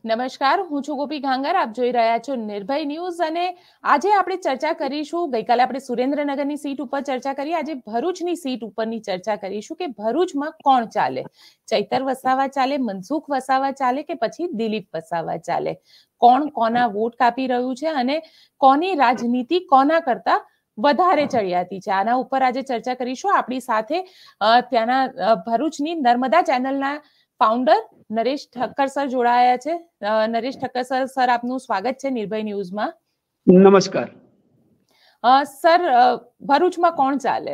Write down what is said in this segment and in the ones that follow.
નમસ્કાર, હું છું ગોપી ઘાંગર. આપ જોઈ રહ્યા છો નિર્ભય ન્યૂઝ અને આજે આપણે ચર્ચા કરીશું. ગઈકાલે આપણે સુરેન્દ્રનગરની સીટ ઉપર ચર્ચા કરી, આજે ભરૂચની સીટ ઉપરની ચર્ચા કરીશું કે ભરૂચમાં કોણ ચાલે, ચૈતર વસાવા ચાલે, મનસુખ વસાવા ચાલે કે પછી દિલીપ વસાવા ચાલે, કોણ કોના વોટ કાપી રહ્યું છે અને કોની રાજનીતિ કોના કરતા વધારે ચડિયાતી છે, આના ઉપર આજે ચર્ચા કરીશું. આપણી સાથે ત્યાંના ભરૂચની નર્મદા ચેનલના ફાઉન્ડર નરેશ ઠક્કર સર જોડાયા છે. નરેશ ઠક્કર સર આપનું સ્વાગત છે નિર્ભય ન્યૂઝમાં. નમસ્કાર સર, ભરૂચમાં કોણ ચાલે?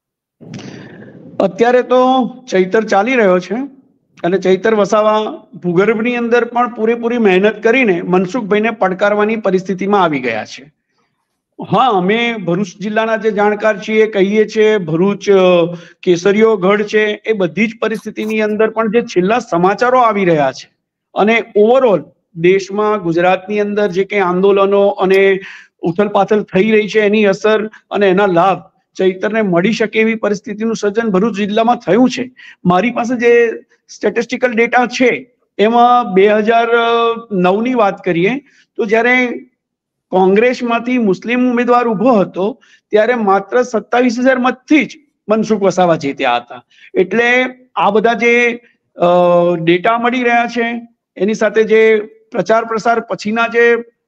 અત્યારે તો ચૈતર ચાલી રહ્યો છે અને ચૈતર વસાવા ભૂગર્ભની અંદર પણ પૂરેપૂરી મહેનત કરીને મનસુખભાઈને પડકારવાની પરિસ્થિતિમાં આવી ગયા છે. હા, અમે ભરૂચ જિલ્લાના જે જાણકાર છીએ કહીએ છીએ ભરૂચ કેસરીયો ગઢ છે, એ બધી જ પરિસ્થિતિની અંદર પણ જે છેલ્લા સમાચારો આવી રહ્યા છે અને ઓવરઓલ દેશમાં ગુજરાતની અંદર જે કંઈ આંદોલનો અને ઉથલપાથલ થઈ રહી છે એની અસર અને એના લાભ ચૈતરને મળી શકે એવી પરિસ્થિતિનું સર્જન ભરૂચ જિલ્લામાં થયું છે. મારી પાસે જે સ્ટેટિસ્ટિકલ ડેટા છે એમાં 2009ની વાત કરીએ તો જ્યારે કોંગ્રેસમાંથી મુસ્લિમ ઉમેદવાર ઉભો હતો ત્યારે માત્ર 27,000 મતથી જ મનસુખ વસાવા જીત્યા હતા. એટલે આ બધા જે ડેટા મળી રહ્યા છે એની સાથે જે પ્રચાર પ્રસાર પછીના જે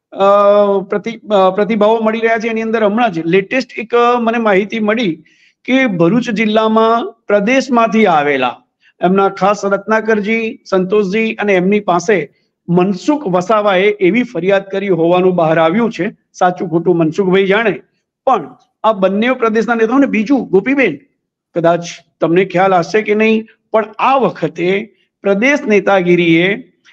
પ્રતિભાવો મળી રહ્યા છે એની અંદર હમણાં જ લેટેસ્ટ એક મને માહિતી મળી કે ભરૂચ જિલ્લામાં પ્રદેશમાંથી આવેલા એમના ખાસ રત્નાકરજી, સંતોષજી અને એમની પાસે મનસુખ વસાવાએ એવી ફરિયાદ કરી હોવાનું બહાર આવ્યું છે. સાચું ખોટું મનસુખભાઈ જાણે, પણ આ બંને પ્રદેશના નેતાઓને બીજું ગોપીબેન, કદાચ તમને ખ્યાલ હશે કે નહીં, પણ આ વખતે પ્રદેશ નેતાગીરીએ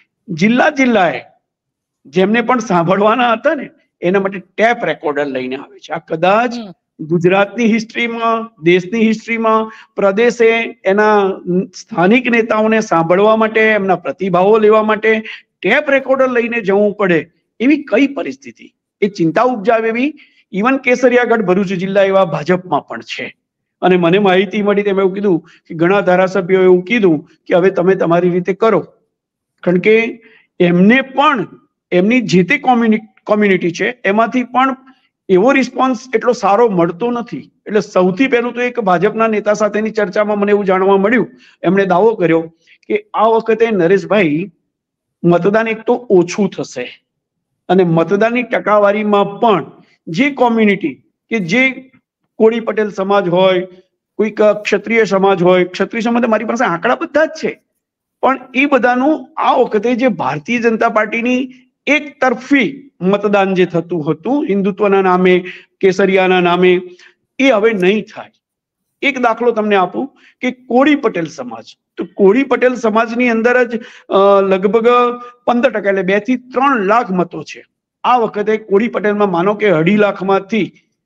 જિલ્લાએ જેમને પણ સાંભળવાના હતા ને એના માટે ટેપ રેકોર્ડર લઈને આવે છે. આ કદાચ ગુજરાતની હિસ્ટ્રીમાં, દેશની હિસ્ટ્રીમાં પ્રદેશે એના સ્થાનિક નેતાઓને સાંભળવા માટે, એમના પ્રતિભાવો લેવા માટે ટેપ રેકોર્ડર લઈને જવું પડે એવી કઈ પરિસ્થિતિ, એ ચિંતા ઉપજાવે એવી ઇવન કેસરિયાગઢ ભરૂચ જિલ્લા એવા ભાજપમાં પણ છે. અને મને માહિતી મળી તેમ એવું કીધું કે ઘણા ધારાસભ્યોએ એવું કીધું કે હવે તમે તમારી રીતે કરો, કારણ કે એમને પણ એમની જે તે કોમ્યુનિટી છે એમાંથી પણ એવો રિસ્પોન્સ એટલો સારો મળતો નથી. એટલે સૌથી પહેલું તો એક ભાજપના નેતા સાથેની ચર્ચામાં મને એવું જાણવા મળ્યું, એમણે દાવો કર્યો કે આ વખતે નરેશભાઈ મતદાન એક તો ઓછું થશે અને મતદાનની ટકાવારીમાં પણ જે કોમ્યુનિટી કે જે કોળી પટેલ સમાજ હોય, કોઈક ક્ષત્રિય સમાજ હોય, ક્ષત્રિય સમાજ મારી પાસે આંકડા બધા જ છે, પણ એ બધાનું આ વખતે જે ભારતીય જનતા પાર્ટીની એક તરફી મતદાન જે થતું હતું હિન્દુત્વના નામે, કેસરિયાના નામે, એ હવે નહીં થાય. એક દાખલો તમને આપું કે કોળી પટેલ સમાજ, તો કોળી પટેલ સમાજની અંદર જ લગભગ 15% એટલે 2 થી 3 લાખ મતો છે. આ વખતે કોળી પટેલમાં માનો કે 2.5 લાખમાંથી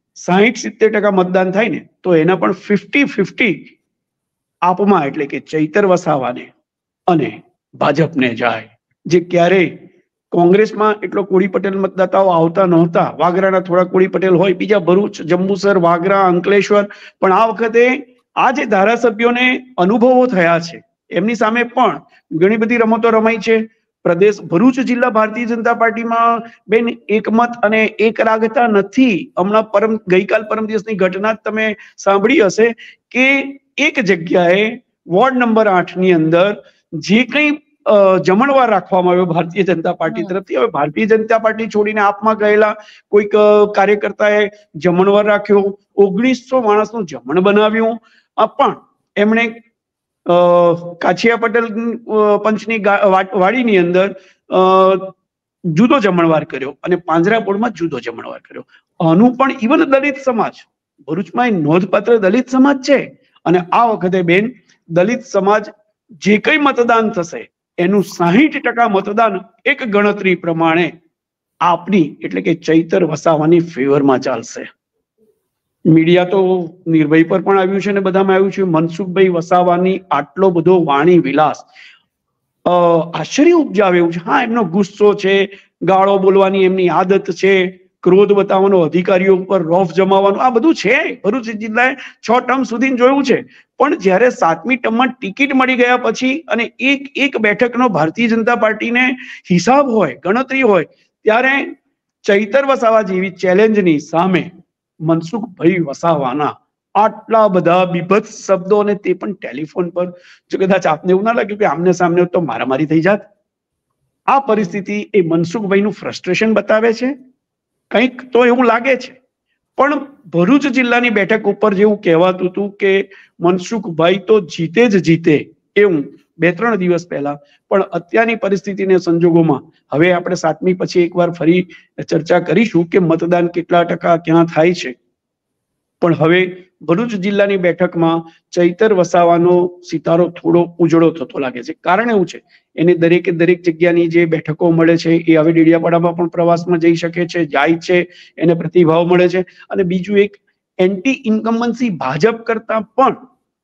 60-70% મતદાન થાય ને તો એના પણ 50-50 આપમાં, એટલે કે ચૈતર વસાવાને અને ભાજપને જાય. જે ક્યારેય કોંગ્રેસમાં એટલો કોળી પટેલ મતદાતાઓ આવતા નહોતા. વાગરાના થોડા કોળી પટેલ હોય, બીજા ભરૂચ, જંબુસર, વાગરા, અંકલેશ્વર, પણ આ વખતે આ જે ધારાસભ્યોને અનુભવો થયા છે એમની સામે પણ ઘણી બધી રમતો રમાઈ છે. પ્રદેશ ભરૂચ જિલ્લા ભારતીય જનતા પાર્ટીમાં બેન એકમત અને એક રાગતા નથી. હમણાં ગઈકાલ પરમ દિવસની ઘટના જ તમે સાંભળી હશે કે એક જગ્યાએ વોર્ડ નંબર 8 ની અંદર જે કંઈ જમણવાર રાખવામાં આવ્યો ભારતીય જનતા પાર્ટી તરફથી, હવે ભારતીય જનતા પાર્ટી છોડીને આપમાં ગયેલા કોઈક કાર્યકર્તાએ જમણવાર રાખ્યો, 1900 માણસનું જમણ બનાવ્યું, પણ એમણે કાછિયા પટેલ પંચની વાડીની અંદર જુદો જમણવાર કર્યો અને પાંજરાપોળમાં જુદો જમણવાર કર્યો. આનું પણ ઇવન દલિત સમાજ, ભરૂચમાં નોંધપાત્ર દલિત સમાજ છે, અને આ વખતે બેન દલિત સમાજ જે કઈ મતદાન થશે એનું 60% મતદાન એક ગણતરી પ્રમાણે આપની એટલે કે ચૈતર વસાવાની ફેવરમાં ચાલશે. મીડિયા તો નિર્ભય પર પણ આવ્યું છે ને બધામાં આવ્યું છે. મનસુખભાઈ વસાવાની આટલો બધો વાણી વિલાસ આશ્ચર્ય ઉપજાવે એવું છે. હા, એમનો ગુસ્સો છે, ગાળો બોલવાની એમની આદત છે, ક્રોધ બતાવવાનો, અધિકારીઓ ઉપર રોફ જમાવવાનો, આ બધું છે. ભરૂચ જિલ્લાએ 6 ટર્મ સુધી જોયું છે. પણ જ્યારે 7મી ટર્મમાં ટિકિટ મળી ગયા પછી અને એક બેઠકનો ભારતીય જનતા પાર્ટીને હિસાબ હોય, ગણતરી હોય, ત્યારે ચૈતર વસાવા જેવી ચેલેન્જની સામે મનસુખભાઈ વસાવાના આટલા બધા બીભત્સ શબ્દો, અને તે પણ ટેલિફોન પર, જો કદાચ આપને એવું ના લાગ્યું કે આમને સામને તો મારામારી થઈ જાત. આ પરિસ્થિતિ એ મનસુખભાઈનું ફ્રસ્ટ્રેશન બતાવે છે, કંઈક તો એવું લાગે છે. પણ ભરૂચ જિલ્લાની બેઠક ઉપર જેવું કહેવાતું હતું કે મનસુખભાઈ તો જીતે જ જીતે, એવું 2-3 દિવસ પહેલા, પણ અત્યારની પરિસ્થિતિને સંજોગોમાં હવે આપણે 7મી પછી એકવાર ફરી ચર્ચા કરીશું કે મતદાન કેટલા ટકા ક્યાં થાય છે. પણ હવે ભરૂચ જિલ્લાની બેઠકમાં ચૈતર વસાવાનો સિતારો થોડો ઉજળો થતો લાગે છે. કારણ એવું છે, એને દરેક જગ્યાની જે બેઠકો મળે છે એ હવે ડેડિયાપાડામાં પણ પ્રવાસમાં જઈ શકે છે, જાય છે, એને પ્રતિભાવ મળે છે. અને બીજું એક એન્ટી ઇન્કમ્બન્સી ભાજપ કરતા પણ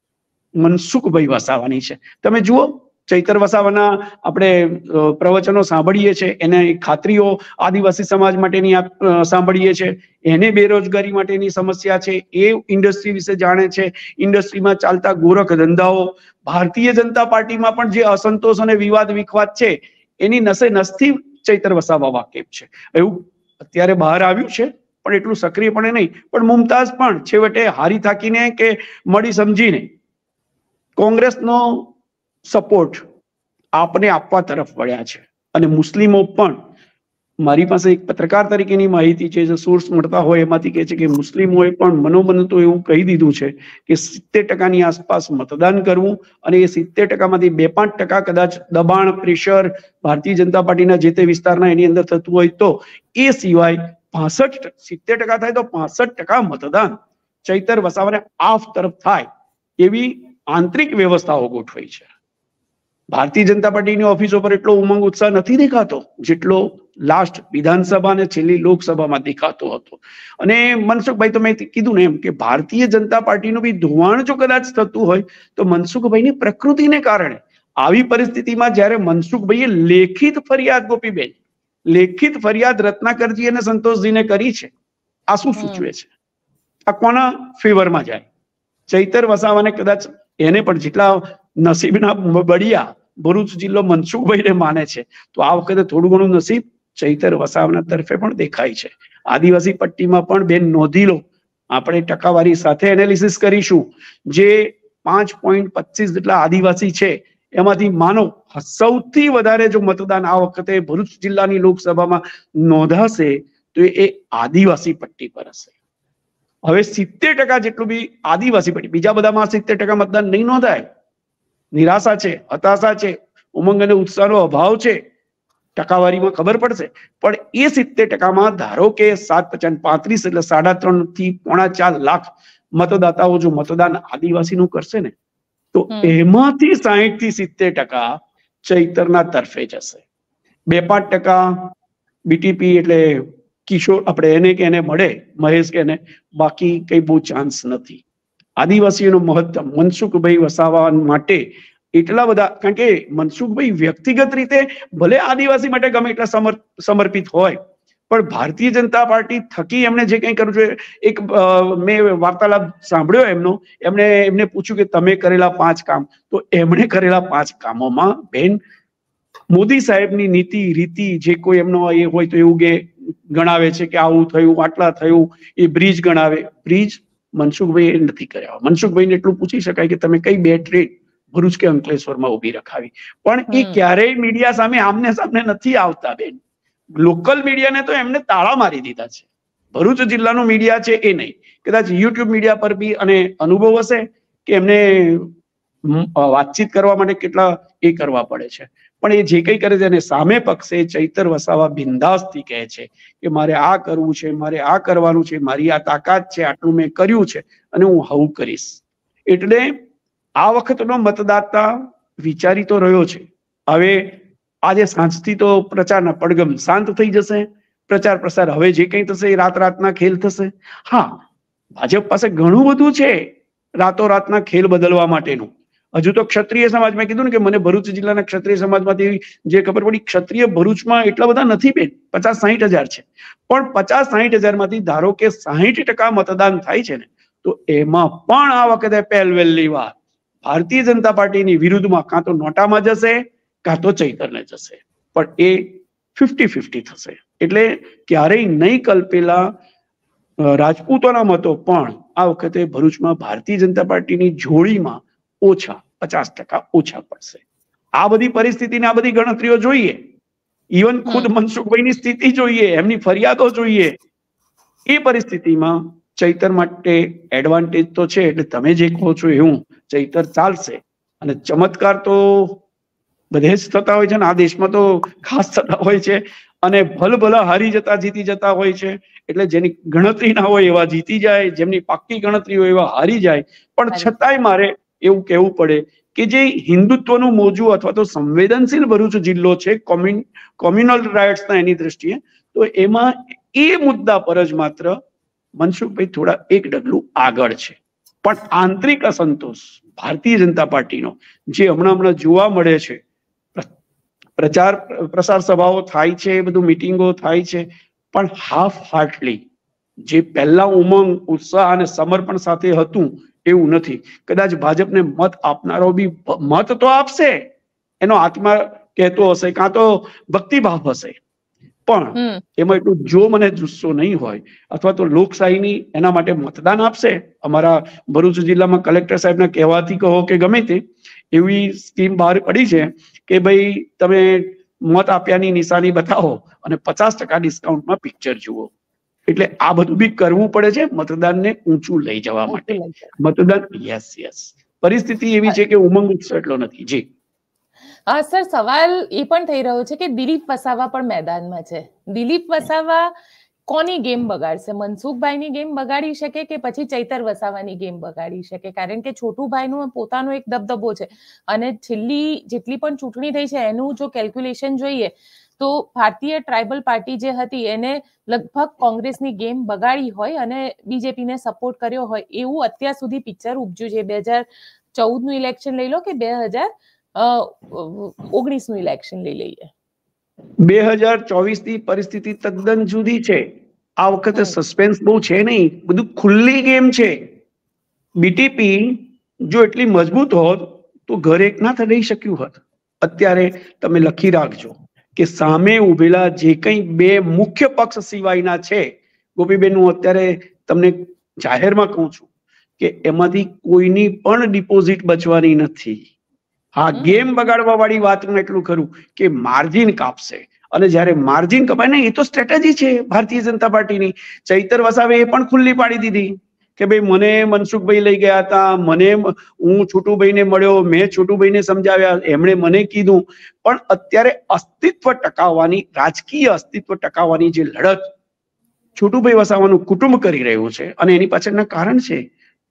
મનસુખભાઈ વસાવાની છે. તમે જુઓ, ચૈતર વસાવાના આપણે પ્રવચનો સાંભળીએ છીએ, એને ખાતરીઓ આદિવાસી સમાજ માટેની સાંભળીએ છીએ, એને બેરોજગારી માટેની સમસ્યા છે એ ઇન્ડસ્ટ્રી વિશે જાણે છે, ઇન્ડસ્ટ્રીમાં ચાલતા ગોરખ ધંધાઓ, ભારતીય જનતા પાર્ટીમાં પણ જે અસંતોષ અને વિવાદ વિખવાદ છે એની નસે નસથી ચૈતર વસાવા વાકેફ છે. એવું અત્યારે બહાર આવ્યું છે, પણ એટલું સક્રિયપણે નહીં. પણ મુમતાઝ પણ છેવટે હારી થાકીને કે મળી સમજીને કોંગ્રેસનો સપોર્ટ આપને આપવા તરફ વળ્યા છે. અને મુસ્લિમો પણ, મારી પાસે એક પત્રકાર તરીકેની માહિતી છે, જે સોર્સ મળતા હોય એમાંથી કહે છે કે મુસ્લિમોએ પણ મનોમન તો એવું કહી દીધું છે કે 70% આસપાસ મતદાન કરવું, અને એ 70%માંથી 2-5% કદાચ દબાણ, પ્રેશર ભારતીય જનતા પાર્ટીના જે તે વિસ્તારના એની અંદર થતું હોય તો, એ સિવાય 70% થાય તો 65% મતદાન ચૈતર વસાવાને આફ તરફ થાય એવી આંતરિક વ્યવસ્થાઓ ગોઠવાઈ છે. ભારતીય જનતા પાર્ટીની ઓફિસો પર એટલો ઉમંગ ઉત્સાહ નથી દેખાતો જેટલો લાસ્ટ વિધાનસભા અને છેલ્લી લોકસભામાં દેખાતો હતો. અને મનસુખભાઈ, તો મેં કીધું ને એમ કે ભારતીય જનતા પાર્ટીનું બી ધોવાણ જો કદાચ થતું હોય તો મનસુખભાઈની પ્રકૃતિને કારણે. આવી પરિસ્થિતિમાં જ્યારે મનસુખભાઈએ લેખિત ફરિયાદ, ગોપીબેન, લેખિત ફરિયાદ રત્નાકરજી અને સંતોષજીને કરી છે, આ શું સૂચવે છે? આ કોના ફેવરમાં જાય? ચૈતર વસાવાને કદાચ એને પણ જેટલા નસીબના બળિયા ભરૂચ જિલ્લો મનસુખભાઈને માને છે, તો આ વખતે થોડું ઘણું નસીબ ચૈતર વસાવાના તરફે પણ દેખાય છે. આદિવાસી પટ્ટીમાં પણ બેન નોંધી લો, આપણે ટકાવારી સાથે એનાલિસિસ કરીશું, જે 5.25 જેટલા આદિવાસી છે એમાંથી માનો સૌથી વધારે જો મતદાન આ વખતે ભરૂચ જિલ્લાની લોકસભામાં નોંધાશે તો એ આદિવાસી પટ્ટી પર હશે. હવે 70% જેટલું બી આદિવાસી પટ્ટી, બીજા બધામાં 70% મતદાન નહીં નોંધાય. નિરાશા છે, હતાશા છે, ઉમંગ અને ઉત્સાહનો અભાવ છે, ટકાવારીમાં ખબર પડશે. પણ એ 70%માં ધારો કે 7-35 એટલે 3.5 થી 4.5 લાખ મતદાતાઓ જો મતદાન આદિવાસીનું કરશે ને, તો એમાંથી 60 થી 70% ચૈતરના તરફે જશે. 2-5% બીટીપી એટલે કિશોર, આપણે એને કે એને મળે, મહેશ કે એને, બાકી કઈ બહુ ચાન્સ નથી. આદિવાસીઓનો મહત્તમ મનસુખભાઈ વસાવા માટે એટલા બધા, કારણ કે મનસુખભાઈ વ્યક્તિગત રીતે ભલે આદિવાસી માટે ગમે એટલા સમર્પિત હોય, પણ ભારતીય જનતા પાર્ટી થકી એમણે જે કંઈ કરવું જોઈએ, એક મેં વાર્તાલાપ સાંભળ્યો એમનો, એમને પૂછ્યું કે તમે કરેલા 5 કામ, તો એમણે કરેલા 5 કામોમાં બેન મોદી સાહેબની નીતિ રીતિ જે કોઈ એમનો એ હોય તો એવું કે ગણાવે છે કે આવું થયું, આટલા થયું, એ બ્રિજ ગણાવે. બ્રિજ મનસુખભાઈ નથી કર્યા. મનસુખભાઈને એટલું પૂછી શકાય કે તમે કઈ 2 ટ્રેન ભરૂચ કે અંકલેશ્વરમાં ઉભી રખાવી, પણ એ ક્યારેય મીડિયા સામે આમને સામને નથી આવતા બેન. લોકલ મીડિયાને તો એમને તાળા મારી દીધા છે. ભરૂચ જિલ્લાનું મીડિયા છે એ નહીં. કદાચ યુટ્યુબ મીડિયા પર બી અને અનુભવ હશે કે એમને વાતચીત કરવા માટે કેટલા એ કરવા પડે છે, પણ એ જે કંઈ કરે છે એને સામે પક્ષે ચૈતર વસાવા બિંદાસથી કહે છે કે મારે આ કરવું છે, મારે આ કરવાનું છે, મારી આ તાકાત છે, આટલું મેં કર્યું છે અને હું આવું કરીશ. એટલે આ વખતનો મતદાતા વિચારી તો રહ્યો છે. હવે આજે સાંજથી તો પ્રચારના પડઘમ શાંત થઈ જશે. પ્રચાર પ્રસાર હવે જે કંઈ થશે એ રાતના ખેલ થશે. હા, ભાજપ પાસે ઘણું બધું છે રાતોરાતના ખેલ બદલવા માટેનું, હજુ તો ક્ષત્રિય સમાજ, મેં કીધું ને કે મને ભરૂચ જિલ્લાના ક્ષત્રિય સમાજમાંથી જે ખબર પડી, ક્ષત્રિય ભરૂચમાં એટલા બધા નથી બેન, 50-60 હજાર છે. પણ 50-60 હજારમાંથી ધારો કે 60% મતદાન થાય છે ને, તો એમાં પણ આ વખતે પહેલી વાર ભારતીય જનતા પાર્ટીની વિરુદ્ધમાં કાં તો નોટામાં જશે કાં તો ચૈતરને જશે, પણ એ 50-50 થશે. એટલે ક્યારેય નહીં કલ્પેલા રાજપૂતોના મતો પણ આ વખતે ભરૂચમાં ભારતીય જનતા પાર્ટીની જોડીમાં ઓછા 50% ઓછા પડશે. આ બધી પરિસ્થિતિને, આ બધી ગણતરીઓ જોઈએ, ઇવન ખુદ મનસુખભાઈની સ્થિતિ જોઈએ, એમની ફરિયાદો જોઈએ, એ પરિસ્થિતિમાં ચૈતર માટે એડવાન્ટેજ તો છે. એટલે તમે જે કહો છો એવું ચૈતર ચાલશે. અને ચમત્કાર તો બધે જ થતા હોય છે ને, આ દેશમાં તો ખાસ થતા હોય છે. અને ભલભલા હારી જતા જીતી જતા હોય છે. એટલે જેની ગણતરી ના હોય એવા જીતી જાય, જેમની પાક્કી ગણતરી હોય એવા હારી જાય. પણ છતાંય મારે એવું કહેવું પડે કે જે હિન્દુત્વનું મોજું અથવા તો સંવેદનશીલ ભરૂચ જિલ્લો છે કોમ્યુનલ રાઇટ્સના એની દ્રષ્ટિએ, તો એમાં એ મુદ્દા પર જ માત્ર મનસુખભાઈ થોડા એક ડગલું આગળ છે. પણ આંતરિક અસંતોષ ભારતીય જનતા પાર્ટીનો જે હમણાં જોવા મળે છે, પ્રચાર પ્રસાર સભાઓ થાય છે, બધું મિટિંગો થાય છે, પણ હાફ હાર્ટલી જે પહેલા ઉમંગ, ઉત્સાહ અને સમર્પણ સાથે હતું એવું નથી. કદાચ ભાજપને મત આપનારો બી મત તો આપશે, એનો આત્મા કહેતો હશે કાં તો ભક્તિભાવ હશે, પણ એમાં એટલું જો મને જુસ્સો નહીં હોય અથવા તો લોકશાહીની એના માટે મતદાન આપશે. અમારા ભરૂચ જિલ્લામાં કલેક્ટર સાહેબના કહેવાથી કહો કે ગમે તે એવી સ્કીમ બહાર પડી છે કે ભાઈ તમે મત આપ્યાની નિશાની બતાવો અને 50% ડિસ્કાઉન્ટમાં પિક્ચર જુઓ. એટલે આ બધું બી કરવું પડે છે મતદાનને ઊંચું લઈ જવા માટે. મતદાન યસ પરિસ્થિતિ એવી છે કે ઉમંગ ઉત્સવ એટલો નથી. જી સર, સવાલ એ પણ થઈ રહ્યો છે કે દિલીપ વસાવા પણ મેદાનમાં છે. દિલીપ વસાવા કોની ગેમ બગાડશે? મનસુખભાઈની ગેમ બગાડી શકે કે પછી ચૈતર વસાવાની ગેમ બગાડી શકે? કારણ કે છોટુભાઈનું પોતાનો એક દબદબો છે અને છેલ્લી જેટલી પણ ચૂંટણી થઈ છે એનું જો કેલ્ક્યુલેશન જોઈએ તો ભારતીય ટ્રાઇબલ પાર્ટી જે હતી એને લગભગ કોંગ્રેસની ગેમ બગાડી હોય અને બીજેપીને સપોર્ટ કર્યો હોય એવું અત્યાર સુધી પિક્ચર ઉપજ્યું છે. 2014નું ઇલેક્શન લઈ લો કે 2019નું ઇલેક્શન લઈ લઈએ, 2024ની પરિસ્થિતિ તદ્દન જુદી છે. આ વખતે સસ્પેન્સ બહુ છે નહીં, બધું ખુલ્લી ગેમ છે. બીટીપી જો એટલી મજબૂત હોત તો ઘરે એક ના થઈ શક્યું હોત. અત્યારે તમે લખી રાખજો કે સામે ઉભેલા જે કંઈ બે મુખ્ય પક્ષ સિવાયના છે, ગોપીબેન હું અત્યારે તમને જાહેરમાં કહું છું કે એમાંથી કોઈની પણ ડિપોઝિટ બચવાની નથી. હા, ગેમ બગાડવા વાળી વાતનું એટલું ખરું કે માર્જિન કાપશે, અને જ્યારે માર્જિન કપાય ને એ તો સ્ટ્રેટેજી છે ભારતીય જનતા પાર્ટીની. ચૈતર વસાવે એ પણ ખુલ્લી પાડી દીધી કે ભાઈ મને મનસુખભાઈ લઈ ગયા હતા, હું છોટુભાઈને મળ્યો, મેં છોટુભાઈને સમજાવ્યા, એમણે મને કીધું. પણ અત્યારે અસ્તિત્વ ટકાવવાની, રાજકીય અસ્તિત્વ ટકાવવાની જે લડત છોટુભાઈ વસાવાનું કુટુંબ કરી રહ્યું છે અને એની પાછળના કારણ છે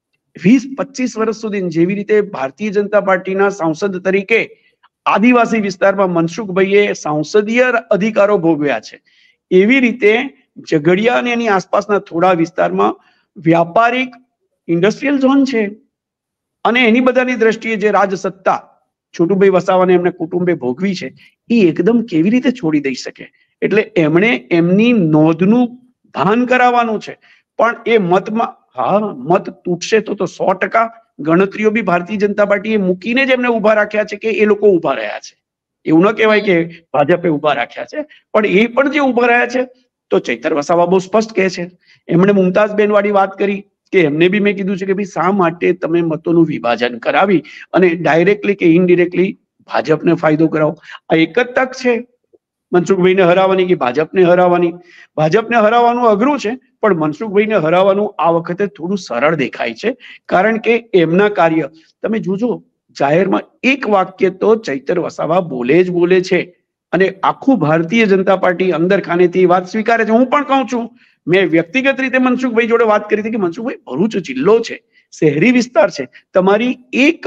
20-25 વર્ષ સુધી જેવી રીતે ભારતીય જનતા પાર્ટીના સાંસદ તરીકે આદિવાસી વિસ્તારમાં મનસુખભાઈએ સાંસદીય અધિકારો ભોગવ્યા છે, એવી રીતે ઝઘડિયા અને એની આસપાસના થોડા વિસ્તારમાં વ્યાપારિક ઇન્ડસ્ટ્રીયલ ઝોન છે. અને એની બધાની દ્રષ્ટિએ જે રાજસત્તા છોટુભાઈ વસાવાને એમને કુટુંબે ભોગવી છે એ એકદમ કેવી રીતે છોડી દઈ શકે? એટલે એમણે એમની નોંધનું ભાન કરાવવાનું છે. પણ એ મતમાં મત તૂટશે તો 100% ગણતરીઓ બી ભારતીય જનતા પાર્ટીએ મૂકીને જ એમને ઉભા રાખ્યા છે કે એ લોકો ઉભા રહ્યા છે. એવું ન કહેવાય કે ભાજપે ઉભા રાખ્યા છે, પણ એ પણ જે ઉભા રહ્યા છે તો ચૈતર વસાવા બહુ સ્પષ્ટ કહે છે. એમણે મુમતાઝબેન વાળી વાત કરી કે એમને બી મેં કીધું છે કે ભાઈ શા માટે તમે મતોનું વિભાજન કરાવી અને ડાયરેક્ટલી કે ઇનડિરેક્ટલી ભાજપને ફાયદો કરાવો? આ એક જ તક છે મનસુખભાઈને હરાવવાની કે ભાજપને હરાવવાની. ભાજપને હરાવવાનું અઘરું છે, પણ મનસુખભાઈને હરાવવાનું આ વખતે થોડું સરળ દેખાય છે. કારણ કે એમના કાર્ય તમે જોજો, જાહેરમાં એક વાક્ય તો ચૈતર વસાવા બોલે જ બોલે છે અને આખું ભારતીય જનતા પાર્ટી અંદર ખાનેથી વાત સ્વીકારે છે. હું પણ કહું છું, મેં વ્યક્તિગત રીતે મનસુખભાઈ જોડે વાત કરી હતી કે મનસુખભાઈ, ભરૂચ જિલ્લો છે, શહેરી વિસ્તાર છે, તમારી એક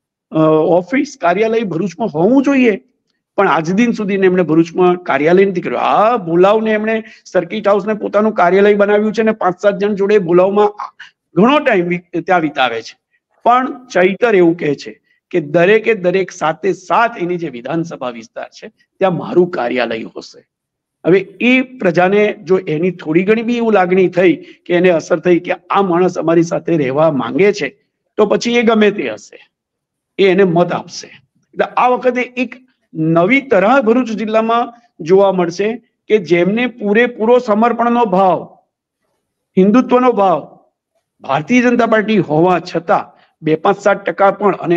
ઓફિસ કાર્યાલય ભરૂચમાં હોવું જોઈએ. પણ આજ દિન સુધી એમણે ભરૂચમાં કાર્યાલય નથી કર્યું. આ ભુલાવને એમણે સર્કિટ હાઉસને પોતાનું કાર્યાલય બનાવ્યું છે અને 5-7 જણ જોડે ભુલાવમાં ઘણો ટાઈમ ત્યાં વિતાવે છે. પણ ચૈતર એવું કહે છે કે દરેક સાથે એની જે વિધાનસભા વિસ્તાર છે ત્યાં મારું કાર્યાલય હશે. હવે એ પ્રજાને જો એની થોડી ઘણી બી એવું લાગણી થઈ કે એને અસર થઈ કે આ માણસ અમારી સાથે રહેવા માંગે છે, તો પછી એ ગમે તે હશે, એ એને મત આપશે. એટલે આ વખતે એક નવી તરહ ભરૂચ જિલ્લામાં જોવા મળશે કે જેમને પૂરેપૂરો સમર્પણનો ભાવ, હિન્દુત્વનો ભાવ ભારતીય જનતા પાર્ટી હોવા છતાં 2-5-7% પણ, અને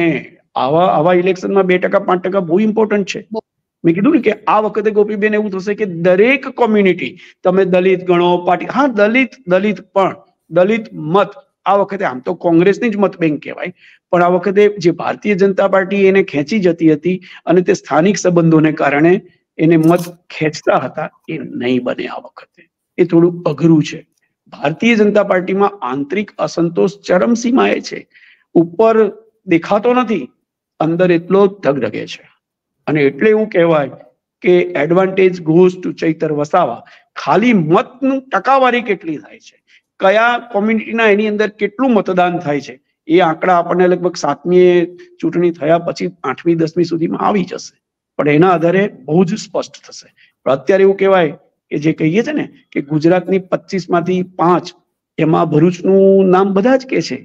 આવા ઇલેક્શનમાં 2%-5% બહુ ઇમ્પોર્ટન્ટ છે. મેં કીધું ને કે આ વખતે ગોપીબેન એવું થશે કે દરેક કોમ્યુનિટી, તમે દલિત ગણો, પાર્ટી, હા દલિત પણ દલિત મત આ વખતે, આમ તો કોંગ્રેસની જ મત બેંક કહેવાય, પણ આ વખતે જે ભારતીય જનતા પાર્ટી એને ખેંચી જતી હતી અને તે સ્થાનિક સંબંધોને કારણે એને મત ખેંચતા હતા, એ નહીં બને આ વખતે. એ થોડું અઘરું છે. ભારતીય જનતા પાર્ટીમાં આંતરિક અસંતોષ ચરમસીમાએ છે. ઉપર દેખાતો નથી, અંદર એટલો ધગધગે છે. અને એટલે એવું કહેવાય કે advantage goes to Chaitar Vasava. ખાલી મતનું ટકાવારી કેટલી થાય છે, કયા કોમ્યુનિટીના એની અંદર કેટલું મતદાન થાય છે, એ આંકડા આપણને લગભગ 7મી ચૂંટણી થયા પછી 8મી 10મી સુધીમાં આવી જશે, પણ એના આધારે બહુ જ સ્પષ્ટ થશે. પણ અત્યારે એવું કહેવાય કે જે કહીએ છે ને કે ગુજરાતની 25માંથી 5, એમાં ભરૂચનું નામ બધા જ કે છે.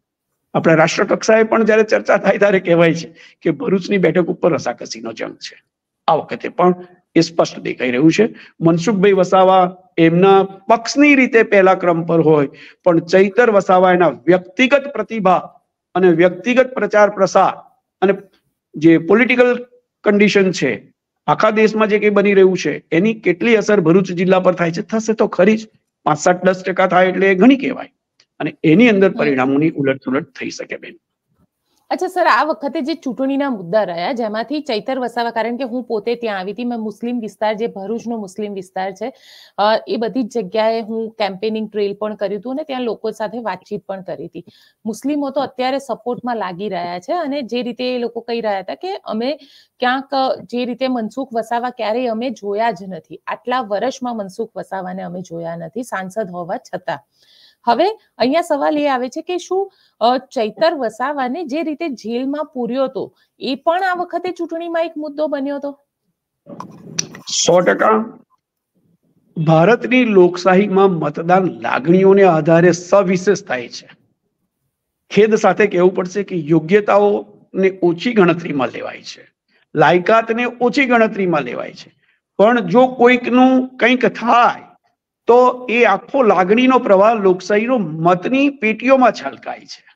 આપણા રાષ્ટ્ર કક્ષાએ પણ જયારે ચર્ચા થાય ત્યારે કહેવાય છે કે ભરૂચની બેઠક ઉપર રસાકસીનો જંગ છે. આ વખતે પણ એ સ્પષ્ટ દેખાઈ રહ્યું છે. મનસુખભાઈ વસાવા એમના પક્ષની રીતે પહેલા ક્રમ પર હોય, પણ ચૈતર વસાવા એના વ્યક્તિગત પ્રતિભા અને વ્યક્તિગત પ્રચાર પ્રસાર અને જે પોલિટિકલ કન્ડિશન છે, આખા દેશમાં જે કંઈ બની રહ્યું છે, એની કેટલી અસર ભરૂચ જિલ્લા પર થાય છે, થશે તો ખરી જ. 5-7-10% થાય એટલે એ ઘણી કહેવાય, અને એની અંદર પરિણામોની ઉલટસુલટ થઈ શકે બેન. અચ્છા સર, આ વખતે જે ચૂંટણીના મુદ્દા રહ્યા જેમાંથી ચૈતર વસાવા, કારણ કે હું પોતે ત્યાં આવી હતી, મેં મુસ્લિમ વિસ્તાર, જે ભરૂચનો મુસ્લિમ વિસ્તાર છે, એ બધી જ જગ્યાએ હું કેમ્પેનિંગ ટ્રેલ પણ કર્યું હતું અને ત્યાં લોકો સાથે વાતચીત પણ કરી હતી. મુસ્લિમો તો અત્યારે સપોર્ટમાં લાગી રહ્યા છે, અને જે રીતે એ લોકો કહી રહ્યા હતા કે અમે ક્યાંક, જે રીતે મનસુખ વસાવા ક્યારેય અમે જોયા જ નથી, આટલા વર્ષમાં મનસુખ વસાવાને અમે જોયા નથી સાંસદ હોવા છતાં. હવે અહીંયા સવાલ એ આવે છે કે શું ચૈતર વસાવાને જે રીતે જેલમાં પૂર્યો હતો એ પણ આ વખતે ચૂંટણીમાં એક મુદ્દો બન્યો હતો? 100%. ભારતની લોકશાહીમાં મતદાન લાગણીઓને આધારે સવિશેષ થાય છે. ખેદ સાથે કહેવું પડશે કે યોગ્યતાઓને ઓછી ગણતરીમાં લેવાય છે, લાયકાતને ઓછી ગણતરીમાં લેવાય છે, પણ જો કોઈકનું કંઈક થાય તો એ આખો લાગણીનો પ્રવાહ લોકશાહીનો મતની પેટીઓમાં છલકાય છે.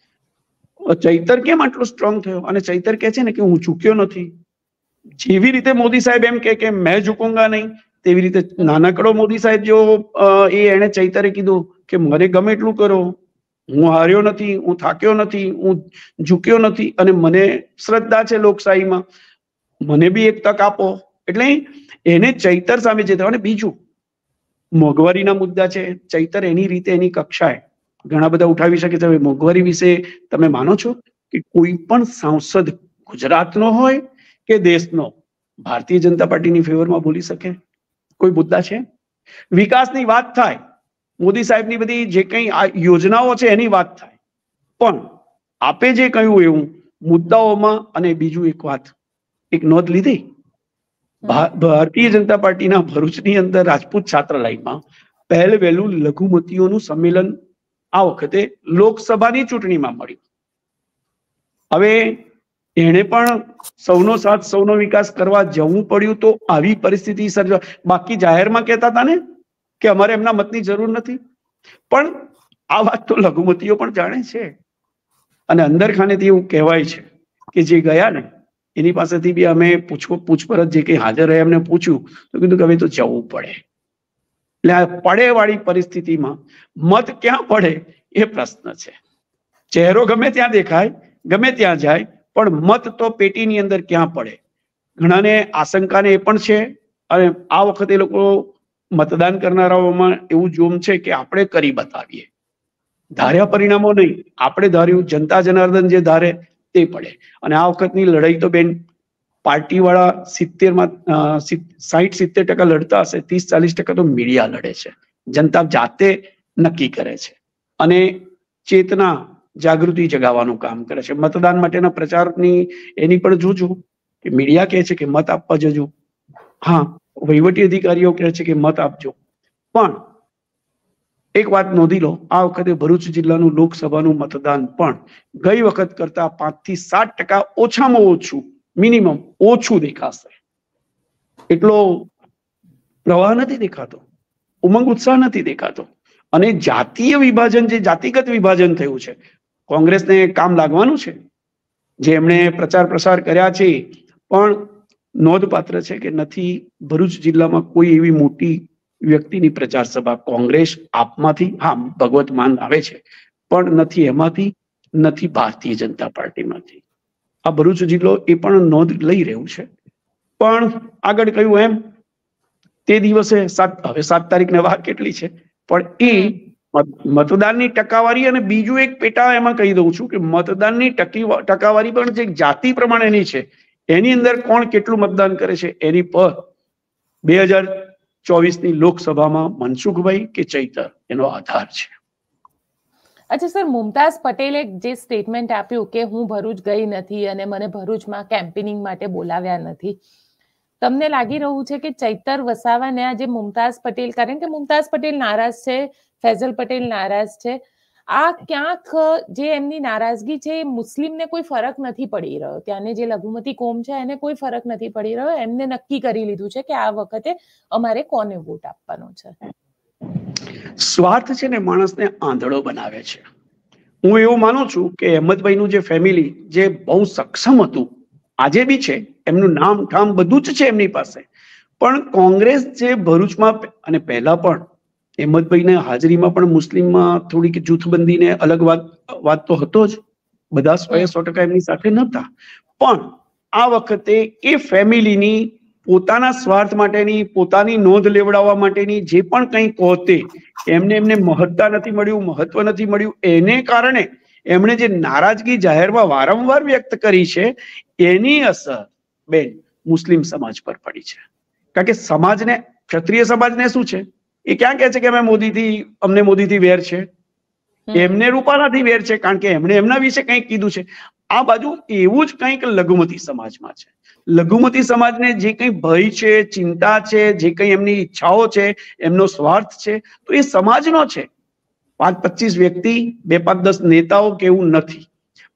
ચૈતર કેમ આટલો સ્ટ્રોંગ થયો? અને ચૈતર કહે છે ને કે હું ચૂક્યો નથી. જેવી રીતે મોદી સાહેબ એમ કે મેં ઝૂકુંગા નહીં, તેવી રીતે નાનકડો મોદી સાહેબ જો એને ચૈતરે કીધું કે મને ગમે એટલું કરો, હું હાર્યો નથી, હું થાક્યો નથી, હું ઝૂક્યો નથી, અને મને શ્રદ્ધા છે લોકશાહીમાં, મને બી એક તક આપો. એટલે એને ચૈતર સામે જે થયું. અને બીજું મોંઘવારીના મુદ્દા છે. ચૈતર એની રીતે એની કક્ષાએ ઘણા બધા ઉઠાવી શકે છે. મોંઘવારી વિશે તમે માનો છો કે કોઈ પણ સાંસદ ગુજરાતનો હોય કે દેશનો ભારતીય જનતા પાર્ટીની ફેવરમાં બોલી શકે? કોઈ મુદ્દા છે? વિકાસની વાત થાય, મોદી સાહેબની બધી જે કંઈ યોજનાઓ છે એની વાત થાય, પણ આપે જે કહ્યું એવું મુદ્દાઓમાં. અને બીજું એક વાત, એક નોંધ લીધી, ભારતીય જનતા પાર્ટીના ભરૂચની અંદર રાજપૂત છાત્રાલયમાં વહેલું લઘુમતીઓનું સંમેલન આ વખતે લોકસભાની ચૂંટણીમાં મળ્યું. હવે એને પણ સૌનો સાથ સૌનો વિકાસ કરવા જવું પડ્યું, તો આવી પરિસ્થિતિ સર્જા. બાકી જાહેરમાં કહેતા હતા ને કે અમારે એમના મતની જરૂર નથી, પણ આ વાત તો લઘુમતીઓ પણ જાણે છે. અને અંદર ખાનેથી એવું કહેવાય છે કે જે ગયા ને એની પાસેથી બી અમે પૂછપરછ જે કંઈ હાજર રહ્યા એમને પૂછ્યું તો કીધું કે હવે તો જવું પડે. એટલે આ પડે વાળી પરિસ્થિતિમાં મત ક્યાં પડે એ પ્રશ્ન છે. ચહેરો ગમે ત્યાં દેખાય, ગમે ત્યાં જાય, પણ મત તો પેટીની અંદર ક્યાં પડે? ઘણાને આશંકાને એ પણ છે. અને આ વખતે લોકો મતદાન કરનારાઓમાં એવું જોમ છે કે આપણે કરી બતાવીએ, ધાર્યા પરિણામો નહીં, આપણે ધાર્યું જનતા જનાર્દન જે ધારે તે પડે. અને આ વખતની લડાઈ તો બેન પાર્ટી વાળા 60-70% લડતા હશે, 30-40% તો મીડિયા લડે છે. જનતા જાતે નક્કી કરે છે. અને ચેતના જાગૃતિ જગાવવાનું કામ કરે છે. મતદાન માટેના પ્રચારની એની પણ જોજો કે મીડિયા કહે છે કે મત આપવા જજો, હા વહીવટી અધિકારીઓ કહે છે કે મત આપજો, પણ એક વાત નોંધી લો, આ વખતે ભરૂચ જિલ્લાનું લોકસભાનું મતદાન પણ ગઈ વખત કરતા 5 થી 7% ઓછામાં ઓછું, મિનિમમ ઓછું દેખાશે. એટલો પ્રવાહ નથી દેખાતો, ઉમંગ ઉત્સાહ નથી દેખાતો. અને જાતીય વિભાજન, જે જાતિગત વિભાજન થયું છે, કોંગ્રેસને કામ લાગવાનું છે. જે એમણે પ્રચાર પ્રસાર કર્યા છે પણ નોંધપાત્ર છે કે નથી ભરૂચ જિલ્લામાં કોઈ એવી મોટી વ્યક્તિની પ્રચાર સભા. કોંગ્રેસ આપમાંથી હા ભગવત માન આવે છે, પણ નથી એમાંથી, નથી ભારતીય જનતા પાર્ટીમાંથી. આ ભરૂચ જિલ્લો એ પણ નોંધ લઈ રહ્યું છે. પણ આગળ કહ્યું એમ તે દિવસે હવે 7 તારીખને વાર કેટલી છે, પણ એ મતદાનની ટકાવારી અને બીજું એક પેટા એમાં કહી દઉં છું કે મતદાનની ટકાવારી પણ જે જાતિ પ્રમાણેની છે, એની અંદર કોણ કેટલું મતદાન કરે છે એની પર 2024ની લોકસભામાં મનસુખભાઈ કે ચૈતર એનો આધાર છે. અચ્છા સર, મુમતાઝ પટેલે જે સ્ટેટમેન્ટ આપ્યું કે હું ભરૂચ ગઈ નથી અને મને ભરૂચમાં કેમ્પેનિંગ માટે બોલાવ્યા નથી, તમને લાગી રહ્યું છે કે ચૈતર વસાવાને આજે મુમતાઝ પટેલ, કારણ કે મુમતાઝ પટેલ નારાજ છે, ફૈઝલ પટેલ નારાજ છે, આ ક્યાંક જે એમની નારાજગી છે એ મુસ્લિમને કોઈ ફરક નથી પડી રહ્યો, ત્યાંને જે લઘુમતી કોમ છે એને કોઈ ફરક નથી પડી રહ્યો. એમને નક્કી કરી લીધું છે કે આ વખતે અમારે કોને વોટ આપવાનો છે. સ્વાર્થ છે ને માણસને આંધળો બનાવે છે. હું એવું માનું છું કે અહેમદભાઈનું જે ફેમિલી જે બહુ સક્ષમ હતું, આજે બી છે, એમનું નામ ઠામ બધું જ છે એમની પાસે, પણ કોંગ્રેસ જે ભરૂચમાં અને પહેલા પણ અહેમદભાઈના હાજરીમાં પણ મુસ્લિમમાં થોડીક જૂથબંધીને અલગ વાત તો હતો જ, બધા 100% એમની સાથે નહોતા, પણ આ વખતે એ ફેમિલીની પોતાના સ્વાર્થ માટેની, પોતાની નોંધ લેવડાવવા માટેની જે પણ કંઈ કહતે એમને મહત્તા નથી મળ્યું, મહત્વ નથી મળ્યું, એને કારણે એમણે જે નારાજગી જાહેરમાં વારંવાર વ્યક્ત કરી છે એની અસર બેન મુસ્લિમ સમાજ પર પડી છે. કારણ કે સમાજને, ક્ષત્રિય સમાજને શું છે, એ ક્યાં કહે છે કે અમને મોદીથી વેર છે, એમને રૂપાલાથી વેર છે કારણ કે એમણે એમના વિશે કંઈક કીધું છે. આ બાજુ એવું જ કંઈક લઘુમતી સમાજમાં છે. લઘુમતી સમાજને જે કંઈ ભય છે, ચિંતા છે, જે કંઈ એમની ઈચ્છાઓ છે, એમનો સ્વાર્થ છે, તો એ સમાજનો છે. 5-25 વ્યક્તિ, 2-5-10 નેતાઓ કે એવું નથી.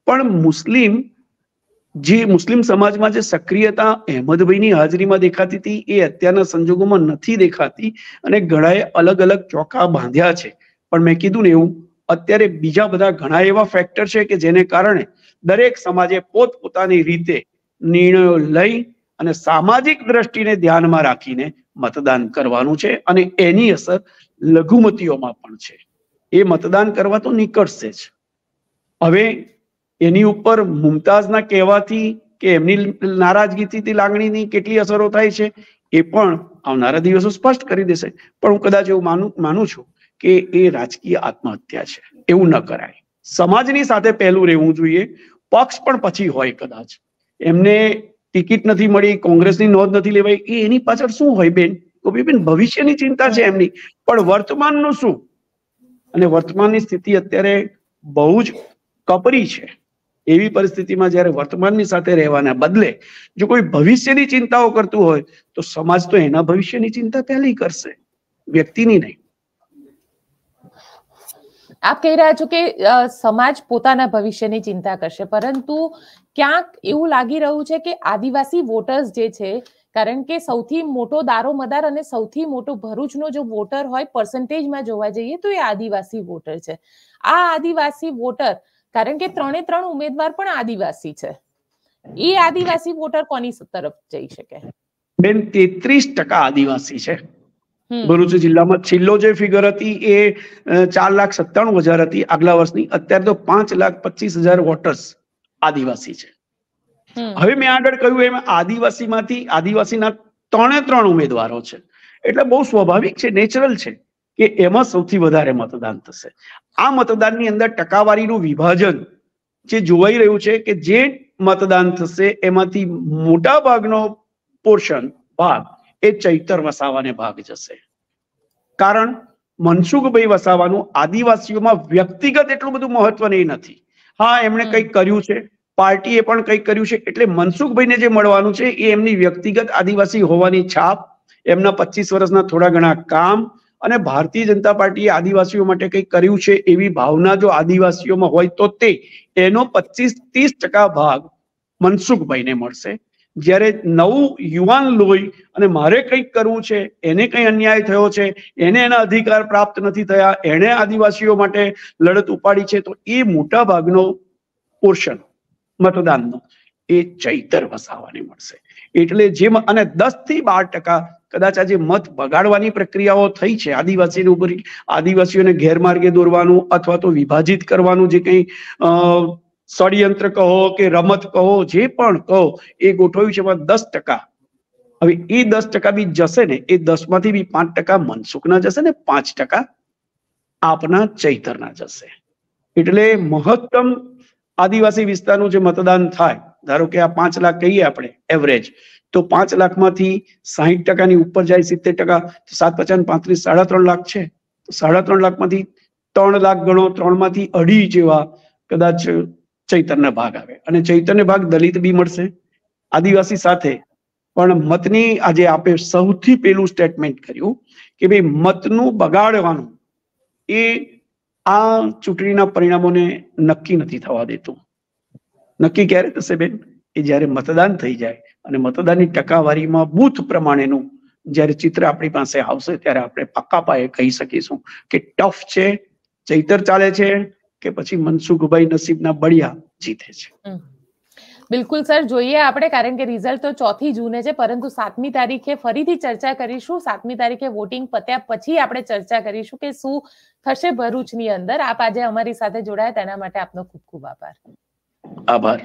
પણ મુસ્લિમ સમાજમાં જે સક્રિયતા અહેમદભાઈની હાજરીમાં દેખાતી હતી એ અત્યારના સંજોગોમાં નથી દેખાતી, અને ઘણાએ અલગ અલગ ચોખા બાંધ્યા છે. પણ મેં કીધું ને એવું, અત્યારે બીજા બધા ઘણા એવા ફેક્ટર છે કે જેને કારણે દરેક સમાજે પોતપોતાની રીતે નિર્ણયો લઈ અને સામાજિક દ્રષ્ટિને ધ્યાનમાં રાખીને મતદાન કરવાનું છે, અને એની અસર લઘુમતીઓમાં પણ છે. એ મતદાન કરવા તો નીકળશે જ. હવે એની ઉપર મુમતાઝના કહેવાથી કે એમની નારાજગીથી, લાગણીની કેટલી અસરો થાય છે એ પણ આવનારા દિવસો સ્પષ્ટ કરી દેશે. પણ હું કદાચ એવું માનું છું કે એ રાજકીય આત્મહત્યા છે, એવું ન કરાય. સમાજની સાથે પહેલું રહેવું જોઈએ, પક્ષ પણ પછી હોય. કદાચ એમને ટિકિટ નથી મળી, કોંગ્રેસની નોંધ નથી લેવાઈ, એની પાછળ શું હોય બેન? બેન ભવિષ્યની ચિંતા છે એમની, પણ વર્તમાનનું શું? અને વર્તમાનની સ્થિતિ અત્યારે બહુ જ કપરી છે. એવી પરિસ્થિતિમાં જ્યારે વર્તમાનની સાથે રહેવાના બદલે જો કોઈ ભવિષ્યની ચિંતાઓ કરતું હોય તો સમાજ તો એના ભવિષ્યની ચિંતા પહેલી કરશે, વ્યક્તિની નહીં. આપ કહી રહ્યા છો કે સમાજ પોતાના ભવિષ્યની ચિંતા કરશે, પરંતુ ક્યાંક એવું લાગી રહ્યું છે કે આદિવાસી વોટર્સ જે છે, કારણ કે સૌથી મોટો દારોમદાર અને સૌથી મોટો ભરૂચનો જો વોટર હોય પર્સન્ટેજમાં જોવા જઈએ તો એ આદિવાસી વોટર છે. આ આદિવાસી વોટર, કારણ કે 3 ઉમેદવાર પણ આદિવાસી છે, એ આદિવાસી વોટર કોની તરફ જઈ શકે? બેન 33% આદિવાસી છે ભરૂચ જિલ્લામાં. છેલ્લો જે ફિગર હતી એ 4,97,000 હતી આગલા વર્ષની. અત્યારે તો 5,25,000 વોટર્સ આદિવાસી છે. હવે મેં આગળ કહ્યું એમ આદિવાસીના 3 ઉમેદવારો છે, એટલે બહુ સ્વાભાવિક છે, નેચરલ છે કે એમાં સૌથી વધારે મતદાન થશે. આ મતદાનની અંદર ટકાવારીનું વિભાજન જે જોવાઈ રહ્યું છે કે જે મતદાન થશે એમાંથી મોટા ભાગનો ભાગ એ ચૈતર વસાવાને ભાગ જશે. કારણ મનસુખભાઈ વસાવાનું આદિવાસીઓમાં વ્યક્તિગત એટલું બધું મહત્વ નહીં નથી. હા એમણે કંઈક કર્યું છે, પાર્ટીએ પણ કંઈક કર્યું છે, એટલે મનસુખભાઈને જે મળવાનું છે એ એમની વ્યક્તિગત આદિવાસી હોવાની છાપ, એમના 25 વર્ષના થોડા ઘણા કામ અને ભારતીય જનતા પાર્ટીએ આદિવાસીઓ માટે કંઈક કર્યું છે એવી ભાવના જો આદિવાસીઓમાં હોય તો એનો 25-30% ભાગ મનસુખભાઈને મળશે. જ્યારે નવું યુવાન લોહી અને મારે કંઈક કરવું છે, એને કંઈ અન્યાય થયો છે, એને એના અધિકાર પ્રાપ્ત નથી થયા, એને આદિવાસીઓ માટે લડત ઉપાડી છે, તો એ મોટા ભાગનો પોર્શન મતદાનનો એ ચૈતર વસાવાને મળશે. એટલે જે અને 10 થી 12% કદાચ આજે મત બગાડવાની પ્રક્રિયાઓ થઈ છે આદિવાસીની ઉપર, આદિવાસીઓને ગેરમાર્ગે દોરવાનું અથવા તો વિભાજિત કરવાનું જે કંઈ ષડયંત્ર કહો કે રમત કહો, જે પણ કહો, એ ગોઠવ્યું છે. એમાં 10%, હવે એ 10% બી જશે ને, એ 10 માંથી બી 5% મનસુખના જશે ને 5% આપના ચૈતરના જશે. એટલે મહત્તમ આદિવાસી વિસ્તારનું જે મતદાન થાય, ધારો કે આ 5 લાખ કહીએ આપણે એવરેજ, તો 5 લાખમાંથી 60%ની ઉપર જાય 70%, 7 × 5 = 35, 3.5 લાખ છે. તો 3.5 લાખમાંથી 3 લાખ ગણો, 3 માંથી 2.5 જેવા કદાચ ચૈતરનો ભાગ આવે. અને ચૈતરનો ભાગ દલિત બી મળશે આદિવાસી સાથે. પણ મતની આજે આપે સૌથી પહેલું સ્ટેટમેન્ટ કર્યું કે ભાઈ મતનું બગાડવાનું એ આ ચૂંટણીના પરિણામોને નક્કી નથી થવા દેતું. નક્કી ક્યારે થશે બેન? એ જ્યારે મતદાન થઈ જાય અને મતદાનની ટકાવારીમાં બૂથ પ્રમાણેનું જ્યારે ચિત્ર આપણી પાસે આવશે, ત્યારે આપણે પાક્કા પાયે કહી શકીશું કે ટફ છે, ચૈતર ચાલે છે કે પછી મનસુખભાઈ નસીબના બળિયા જીતે છે. બિલકુલ સર, જોઈએ આપણે, કારણ કે રિઝલ્ટ તો 4મી જૂને છે, પરંતુ 7મી તારીખે ફરીથી ચર્ચા કરીશું. 7મી તારીખે વોટિંગ પત્યા પછી આપણે ચર્ચા કરીશું કે શું થશે ભરૂચની અંદર. આપ આજે અમારી સાથે જોડાયા તેના માટે આપનો ખૂબ ખૂબ આભાર. આભાર.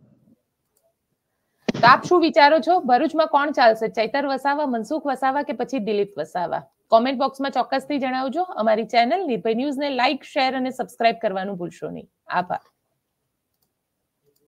તો આપ શું વિચારો છો? ભરૂચમાં કોણ ચાલશે? ચૈતર વસાવા, મનસુખ વસાવા કે પછી દિલીપ વસાવા? કોમેન્ટ બોક્સમાં ચોક્કસથી જણાવજો. અમારી ચેનલ નિર્ભય ન્યૂઝને લાઇક, શેર અને સબસ્ક્રાઇબ કરવાનું ભૂલશો નહીં. આભાર.